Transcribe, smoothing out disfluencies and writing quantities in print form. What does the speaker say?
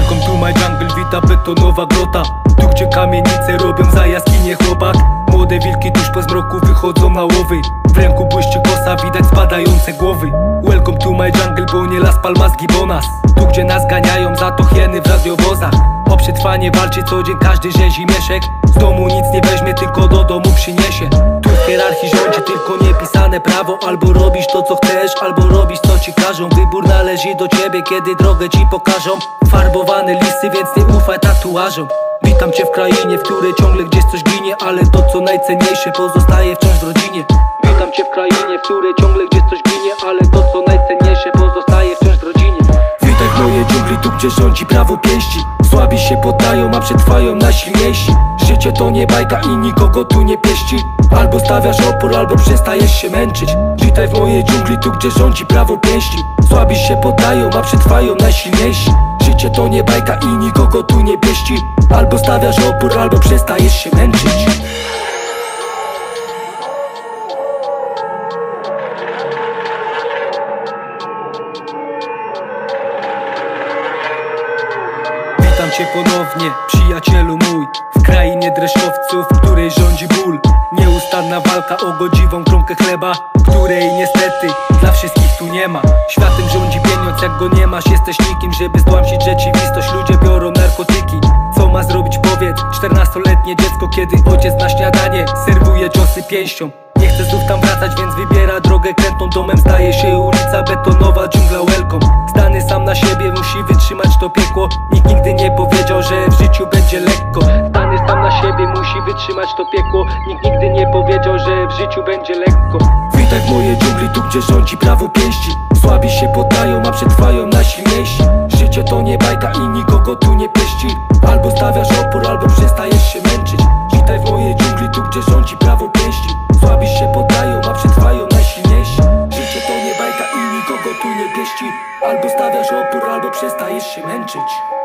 Welcome to my jungle, wita betonowa grota. Tu gdzie kamienice robią za jaskinie chłopak. Młode wilki tuż po zmroku wychodzą na łowy. W ręku błyszczy kosa, widać spadające głowy. Welcome to my jungle, bo nie Las Palmas Gibonas. Tu gdzie nas ganiają za to hieny w radiowozach. O przetrwanie walczy co dzień każdy rzezi mieszek. Z domu nic nie weźmie, tylko do domu przyniesie. Tu w hierarchii rządzi tylko niepisane prawo. Albo robisz to co chcesz, albo robisz co ci każą. Wybór należy do ciebie, kiedy drogę ci pokażą. Farbowane listy, więc nie ufaj tatuażom. Witam cię w krainie, w której ciągle gdzieś coś ginie, ale to co najcenniejsze pozostaje wciąż w rodzinie. Witam cię w krainie, w której ciągle gdzieś coś ginie, ale to co najcenniejsze pozostaje wciąż w rodzinie. Witaj w mojej dżungli, tu gdzie rządzi prawo pięści. Słabi się poddają, a przetrwają najsilniejsi. Życie to nie bajka i nikogo tu nie pieści. Albo stawiasz opór, albo przestajesz się męczyć. Witaj w mojej dżungli, tu gdzie rządzi prawo pięści. Słabi się poddają, a przetrwają najsilniejsi. Życie to nie bajka i nikogo tu nie pieści. Albo stawiasz opór, albo przestajesz się męczyć. Witam cię ponownie, przyjacielu mój. W krainie dreszczowców, w której rządzi ból. Nieustanna walka o godziwą kromkę chleba, której niestety dla wszystkich tu nie ma. Światem rządzi pieniądz, jak go nie masz jesteś nikim. Żeby stłamsić rzeczywistość, ludzie biorą narkotyki. Co ma zrobić powiedz 14-letnie dziecko, kiedy ojciec na śniadanie serwuje ciosy pięścią. Nie chce znów tam wracać, więc wybiera drogę krętą. Domem staje się ulica betonowa, dżungla welcome. Zdany sam na siebie musi wytrzymać to piekło. Nikt nigdy nie powiedział, że w życiu będzie lekko. Zdany sam na siebie musi wytrzymać to piekło. Nikt nigdy nie powiedział, że w życiu będzie lekko. Witaj w mojej dżungli, tu gdzie rządzi prawo pięści. Słabi się poddają, a przetrwają najsilniejsi. Życie to nie bajka i nikogo tu nie pieści. Albo stawiasz opór, albo przestajesz się męczyć. Witaj w mojej dżungli, tu gdzie rządzi prawo pięści. Słabi się poddają, a przetrwają najsilniejsi. Życie to nie bajka i nikogo tu nie pieści. Albo stawiasz opór, albo przestajesz się męczyć.